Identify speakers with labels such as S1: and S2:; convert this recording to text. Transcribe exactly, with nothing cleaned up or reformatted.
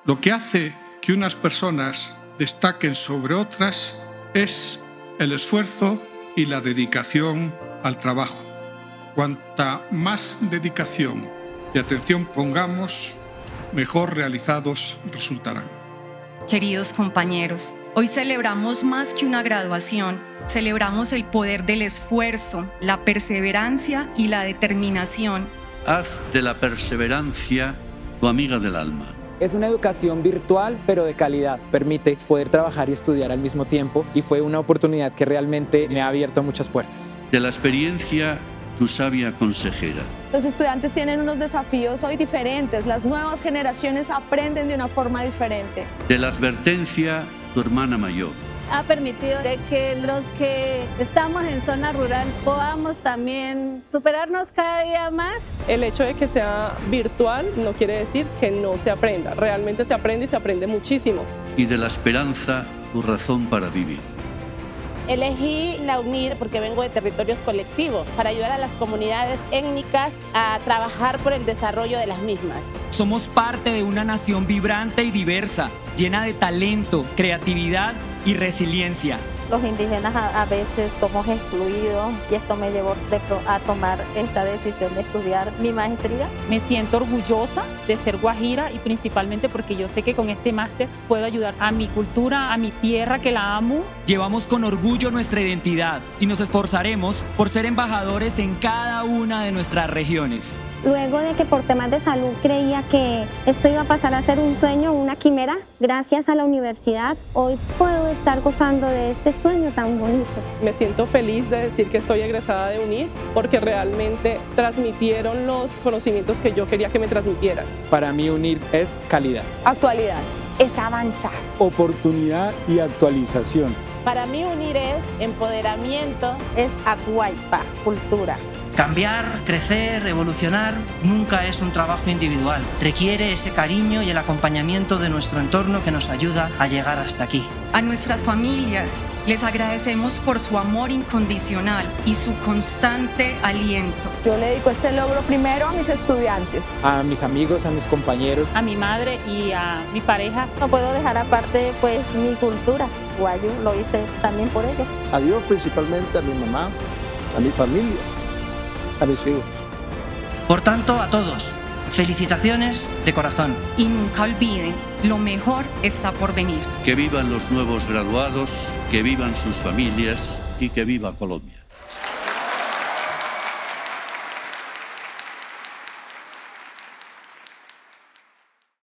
S1: Lo que hace que unas personas destaquen sobre otras es el esfuerzo y la dedicación al trabajo. Cuanta más dedicación y atención pongamos, mejor realizados resultarán.
S2: Queridos compañeros, hoy celebramos más que una graduación, celebramos el poder del esfuerzo, la perseverancia y la determinación.
S3: Haz de la perseverancia tu amiga del alma.
S4: Es una educación virtual, pero de calidad. Permite poder trabajar y estudiar al mismo tiempo y fue una oportunidad que realmente me ha abierto muchas puertas.
S3: De la experiencia, tu sabia consejera.
S5: Los estudiantes tienen unos desafíos hoy diferentes. Las nuevas generaciones aprenden de una forma diferente.
S3: De la advertencia, tu hermana mayor.
S6: Ha permitido de que los que estamos en zona rural podamos también superarnos cada día más.
S7: El hecho de que sea virtual no quiere decir que no se aprenda. Realmente se aprende y se aprende muchísimo.
S3: Y de la esperanza, tu razón para vivir.
S8: Elegí la UNIR porque vengo de territorios colectivos para ayudar a las comunidades étnicas a trabajar por el desarrollo de las mismas.
S9: Somos parte de una nación vibrante y diversa, llena de talento, creatividad y resiliencia.
S10: Los indígenas a, a veces somos excluidos y esto me llevó de, a tomar esta decisión de estudiar mi maestría.
S11: Me siento orgullosa de ser guajira y principalmente porque yo sé que con este máster puedo ayudar a mi cultura, a mi tierra que la amo.
S9: Llevamos con orgullo nuestra identidad y nos esforzaremos por ser embajadores en cada una de nuestras regiones.
S12: Luego de que por temas de salud creía que esto iba a pasar a ser un sueño, una quimera, gracias a la universidad hoy puedo estar gozando de este sueño tan bonito.
S7: Me siento feliz de decir que soy egresada de UNIR porque realmente transmitieron los conocimientos que yo quería que me transmitieran.
S4: Para mí UNIR es calidad.
S5: Actualidad.
S13: Es avanzar.
S14: Oportunidad y actualización.
S8: Para mí UNIR es empoderamiento.
S10: Es Acuaipa, cultura.
S15: Cambiar, crecer, evolucionar nunca es un trabajo individual. Requiere ese cariño y el acompañamiento de nuestro entorno que nos ayuda a llegar hasta aquí.
S2: A nuestras familias les agradecemos por su amor incondicional y su constante aliento.
S5: Yo le dedico este logro primero a mis estudiantes.
S4: A mis amigos, a mis compañeros.
S11: A mi madre y a mi pareja.
S10: No puedo dejar aparte pues mi cultura. Guayu lo hice también por ellos.
S14: A Dios, principalmente a mi mamá, a mi familia, a mis hijos.
S15: Por tanto, a todos, felicitaciones de corazón.
S2: Y nunca olviden, lo mejor está por venir.
S3: Que vivan los nuevos graduados, que vivan sus familias y que viva Colombia.